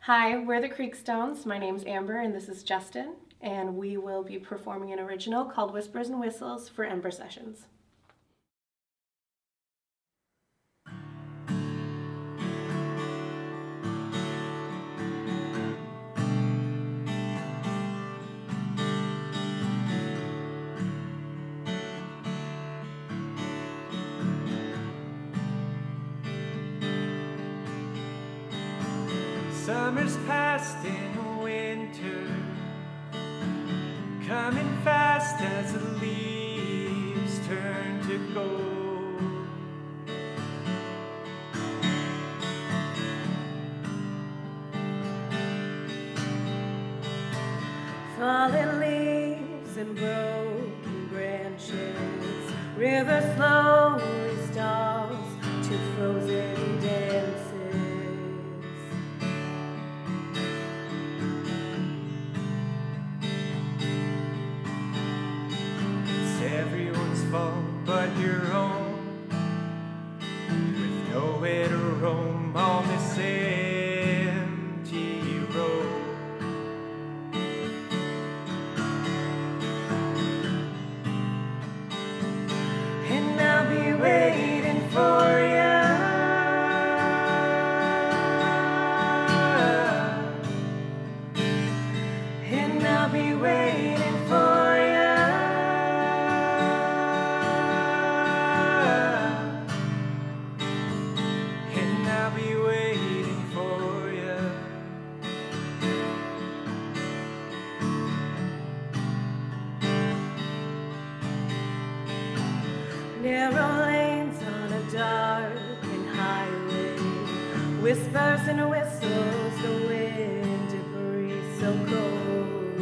Hi, we're the Creekstones. My name's Amber and this is Justin, and we will be performing an original called Whispers and Whistles for Ember Sessions. Summer's past in winter, coming fast as the leaves turn to gold. Falling leaves and broken branches, river slowly stalls to frozen dances. Everyone's fault but your own, with nowhere to roam on this empty road. And I'll be waiting for you, and I'll be waiting for you. Narrow lanes on a darkened highway, whispers and whistles, the wind and breeze so cold.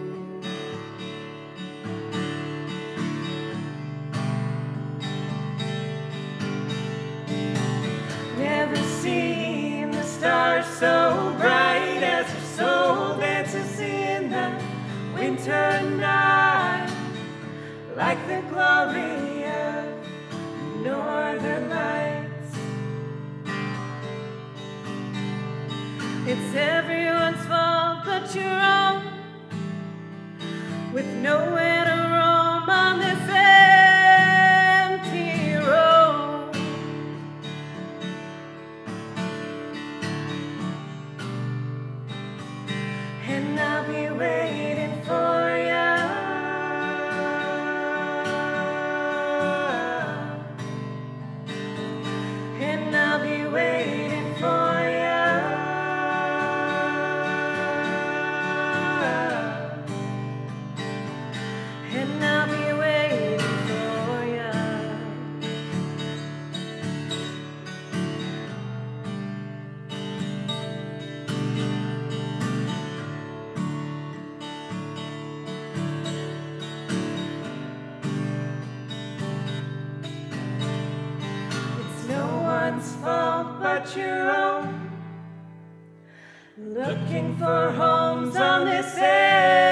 Never seen the stars so bright as your soul dances in the winter night, like the glory northern lights. It's everyone's fault but your own, with nowhere to roam on this empty road. And I'll be waiting for you, and I'll be waiting for you, and I'll be waiting for you. It's no one's fault but your own, looking for homes on this earth.